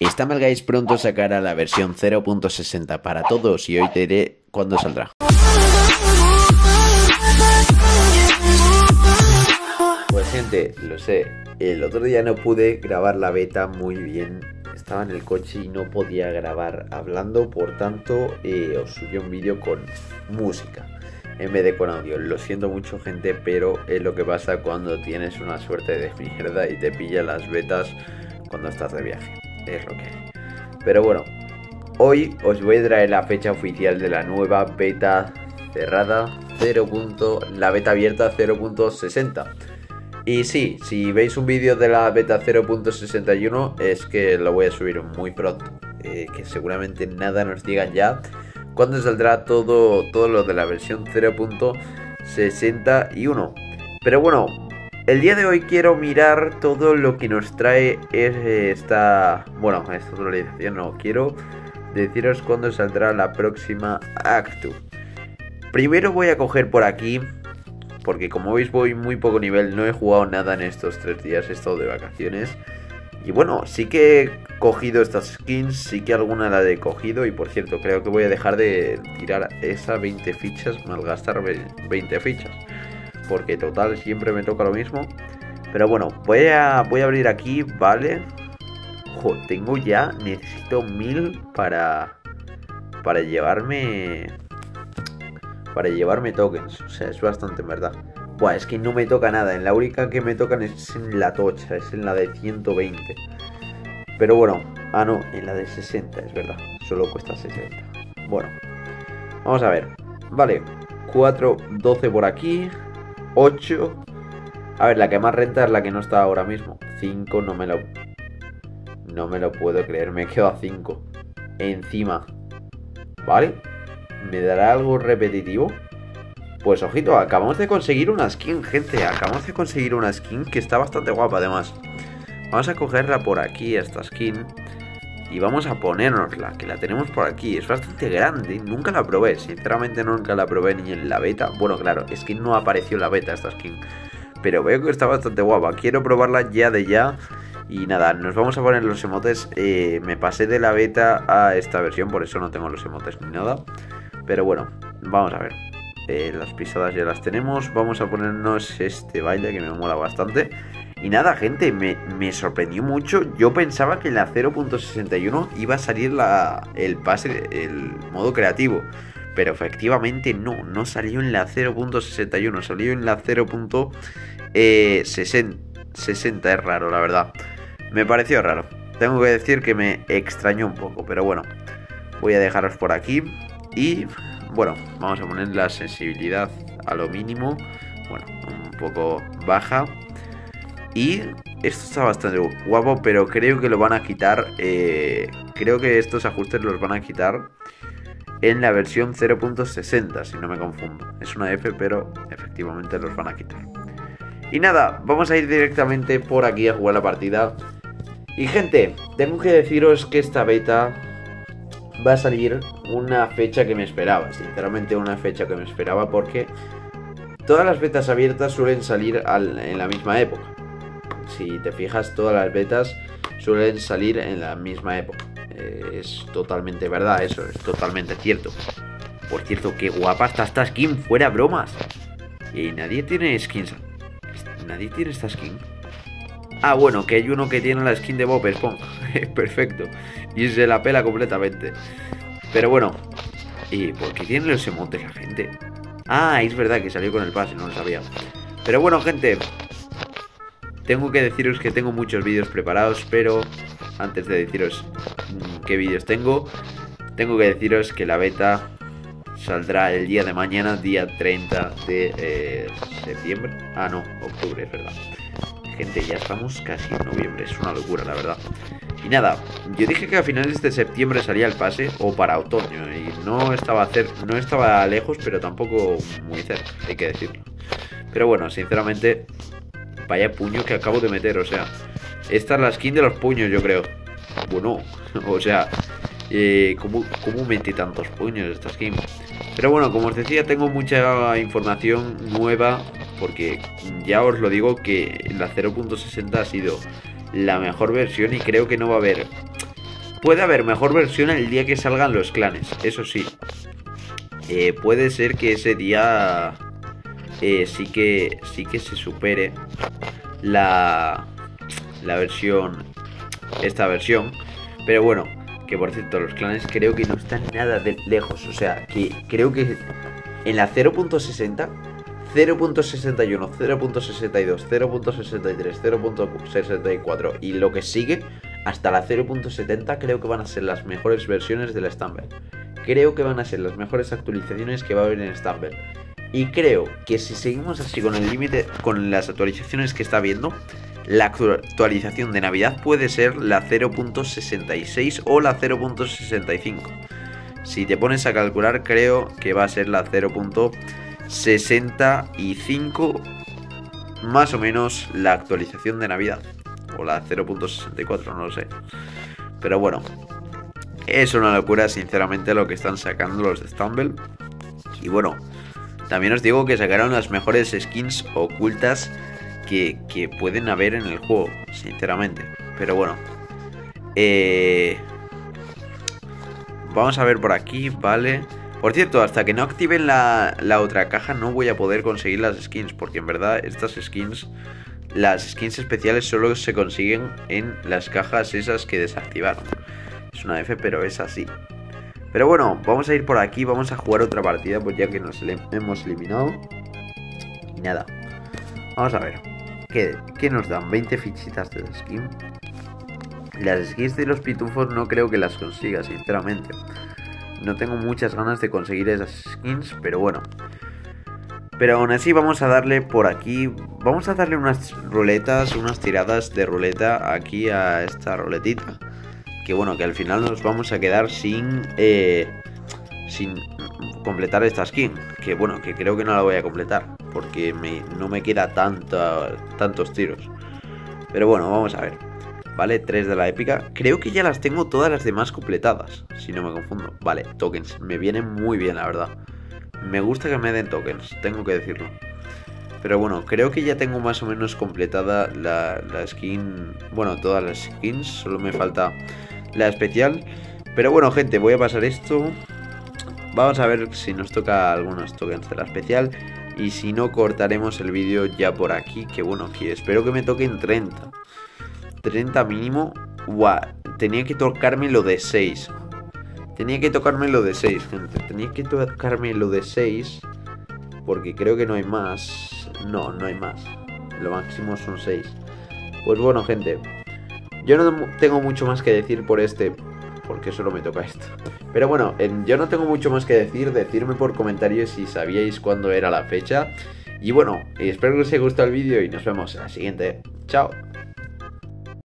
Está Mal Guys pronto sacará la versión 0.60 para todos y hoy te diré cuándo saldrá. Pues gente, lo sé, el otro día no pude grabar la beta muy bien. Estaba en el coche y no podía grabar hablando, por tanto os subí un vídeo con música en vez de con audio. Lo siento mucho gente, pero es lo que pasa cuando tienes una suerte de mierda y te pilla las betas cuando estás de viaje. Es lo que hay. Pero bueno, hoy os voy a traer la fecha oficial de la nueva beta cerrada la beta abierta 0.60. Y sí, si veis un vídeo de la beta 0.61 es que lo voy a subir muy pronto, que seguramente nada nos digan ya cuándo saldrá todo lo de la versión 0.61. Pero bueno, el día de hoy quiero mirar todo lo que nos trae esta actualización. No, quiero deciros cuándo saldrá la próxima Actu. Primero voy a coger por aquí, porque como veis voy muy poco nivel, no he jugado nada en estos 3 días, he estado de vacaciones. Y bueno, sí que he cogido estas skins, sí que alguna la he cogido. Y por cierto, creo que voy a dejar de tirar esas 20 fichas, malgastar 20 fichas, porque total siempre me toca lo mismo. Pero bueno, voy a abrir aquí, ¿vale? Ojo, tengo ya, necesito 1000 para llevarme tokens. O sea, es bastante en verdad. Buah, es que no me toca nada. En la única que me tocan es en la tocha, es en la de 120. Pero bueno, no, en la de 60, es verdad. Solo cuesta 60. Bueno, vamos a ver. Vale, 4, 12 por aquí. 8. A ver, la que más renta es la que no está ahora mismo. 5, no me lo puedo creer. Me quedo a 5 encima. ¿Vale? ¿Me dará algo repetitivo? Pues ojito, acabamos de conseguir una skin, gente. Acabamos de conseguir una skin que está bastante guapa además. Vamos a cogerla por aquí, esta skin, y vamos a ponérnosla, que la tenemos por aquí. Es bastante grande, nunca la probé. Sinceramente nunca la probé ni en la beta. Bueno, claro, es que no apareció en la beta esta skin, pero veo que está bastante guapa. Quiero probarla ya de ya. Y nada, nos vamos a poner los emotes. Me pasé de la beta a esta versión, por eso no tengo los emotes ni nada. Pero bueno, vamos a ver. Las pisadas ya las tenemos. Vamos a ponernos este baile que me mola bastante. Y nada, gente, me sorprendió mucho. Yo pensaba que en la 0.61 iba a salir el pase, el modo creativo. Pero efectivamente no salió en la 0.61, salió en la 0.60. Es raro, la verdad. Me pareció raro. Tengo que decir que me extrañó un poco, pero bueno. Voy a dejaros por aquí. Y bueno, vamos a poner la sensibilidad a lo mínimo. Bueno, un poco baja. Y esto está bastante guapo, pero creo que lo van a quitar. Creo que estos ajustes los van a quitar en la versión 0.60, si no me confundo. Es una F, pero efectivamente los van a quitar. Y nada, vamos a ir directamente por aquí a jugar la partida. Y gente, tengo que deciros que esta beta va a salir una fecha que me esperaba. Sinceramente una fecha que me esperaba, porque todas las betas abiertas suelen salir en la misma época. Si te fijas, todas las betas suelen salir en la misma época. Es totalmente verdad, eso es totalmente cierto. Por cierto, qué guapa está esta skin, fuera bromas. Y nadie tiene skins. ¿Nadie tiene esta skin? Ah, bueno, que hay uno que tiene la skin de Bob Esponja. Perfecto. Y se la pela completamente. Pero bueno. ¿Y por qué tiene los emotes la gente? Ah, es verdad que salió con el pase, no lo sabía. Pero bueno, gente, tengo que deciros que tengo muchos vídeos preparados, pero antes de deciros qué vídeos tengo que deciros que la beta saldrá el día de mañana, día 30 de septiembre. Ah, no, octubre, es verdad. Gente, ya estamos casi en noviembre, es una locura, la verdad. Y nada, yo dije que a finales de septiembre salía el pase, o para otoño, y no estaba lejos, pero tampoco muy cerca, hay que decirlo. Pero bueno, sinceramente, vaya puño que acabo de meter, o sea, esta es la skin de los puños, yo creo. Bueno, o sea, ¿cómo metí tantos puños esta skin? Pero bueno, como os decía, tengo mucha información nueva, porque ya os lo digo que la 0.60 ha sido la mejor versión y creo que no va a haber Puede haber mejor versión el día que salgan los clanes, eso sí. Puede ser que ese día sí que se supere la versión, esta versión. Pero bueno, que por cierto, los clanes creo que no están nada de lejos. O sea, que creo que en la 0.60, 0.61, 0.62, 0.63, 0.64 y lo que sigue hasta la 0.70 creo que van a ser las mejores versiones del Stumble. Creo que van a ser las mejores actualizaciones que va a haber en Stumble. Y creo que si seguimos así con el límite, con las actualizaciones que está habiendo, la actualización de Navidad puede ser la 0.66 o la 0.65. Si te pones a calcular, creo que va a ser la 0.65 más o menos la actualización de Navidad. O la 0.64, no lo sé. Pero bueno, es una locura sinceramente lo que están sacando los de Stumble. Y bueno, también os digo que sacaron las mejores skins ocultas que pueden haber en el juego, sinceramente. Pero bueno, vamos a ver por aquí, vale. Por cierto, hasta que no activen la otra caja no voy a poder conseguir las skins, porque en verdad estas skins, las skins especiales solo se consiguen en las cajas esas que desactivaron. Es una F, pero es así. Pero bueno, vamos a ir por aquí, vamos a jugar otra partida, pues ya que nos hemos eliminado. Y nada, vamos a ver. ¿Qué nos dan? 20 fichitas de skin. Las skins de los pitufos no creo que las consiga, sinceramente. No tengo muchas ganas de conseguir esas skins, pero bueno. Pero aún así vamos a darle por aquí. Vamos a darle unas ruletas, unas tiradas de ruleta aquí a esta ruletita. Que bueno, que al final nos vamos a quedar sin completar esta skin. Que bueno, que creo que no la voy a completar, porque no me queda tantos tiros. Pero bueno, vamos a ver. Vale, 3 de la épica. Creo que ya las tengo todas las demás completadas, si no me confundo. Vale, tokens, me vienen muy bien, la verdad. Me gusta que me den tokens, tengo que decirlo. Pero bueno, creo que ya tengo más o menos completada la skin. Bueno, todas las skins, solo me falta la especial. Pero bueno, gente, voy a pasar esto. Vamos a ver si nos toca algunos tokens de la especial. Y si no, cortaremos el vídeo ya por aquí. Que bueno, que espero que me toquen 30 mínimo. Guau, tenía que tocarme lo de 6. Tenía que tocarme lo de 6, gente. Tenía que tocarme lo de 6. Porque creo que no hay más. No hay más. Lo máximo son 6. Pues bueno, gente, yo no tengo mucho más que decir por este, porque solo me toca esto. Pero bueno, yo no tengo mucho más que decir. Decidme por comentarios si sabíais cuándo era la fecha. Y bueno, espero que os haya gustado el vídeo y nos vemos en la siguiente. Chao.